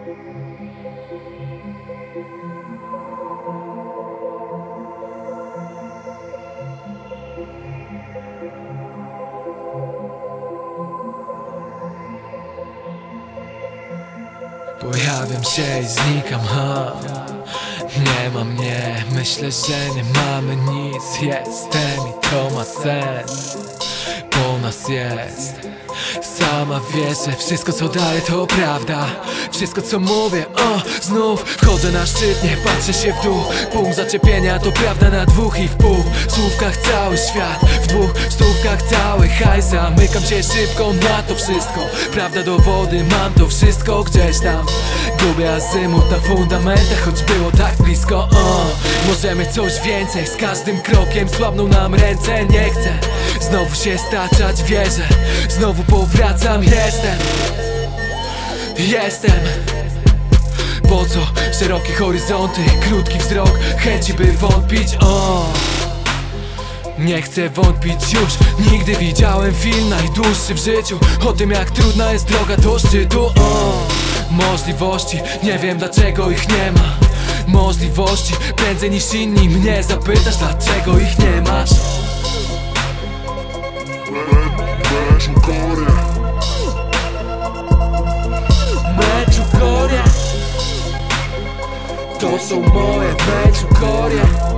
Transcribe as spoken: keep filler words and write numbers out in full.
Pojawiam się i znikam, ha. Nie ma mnie, myślę, że nie mamy nic. Jestem i to ma sens. Po nas jest. Sama wiesz, że wszystko co daję to prawda. Wszystko co mówię, o, znów wchodzę na szczyt, nie patrzę się w dół. Punkt zaczepienia to prawda na dwóch i w pół. W słówkach cały świat, w dwóch stówkach cały hajs. Zamykam się szybko na to wszystko. Prawda, dowody, mam to wszystko gdzieś tam. Gubię azymut na fundamentach, choć było tak blisko, o. Możemy coś więcej, z każdym krokiem słabną nam ręce. Nie chcę znowu się staczać, wierzę. Znowu powracam, jestem. Jestem. Po co szerokie horyzonty, krótki wzrok, chęci by wątpić, o. Nie chcę wątpić już. Nigdy widziałem film najdłuższy w życiu o tym jak trudna jest droga do szczytu, o. Możliwości, nie wiem dlaczego ich nie ma. Możliwości, prędzej niż inni mnie zapytasz dlaczego ich nie masz. Medjugorje, to są moje Medjugorje.